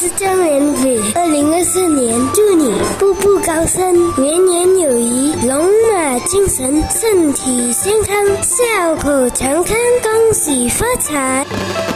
是张元伟。2024年，祝你步步高升，年年有余，龙马精神，身体健康，笑口常开，恭喜发财。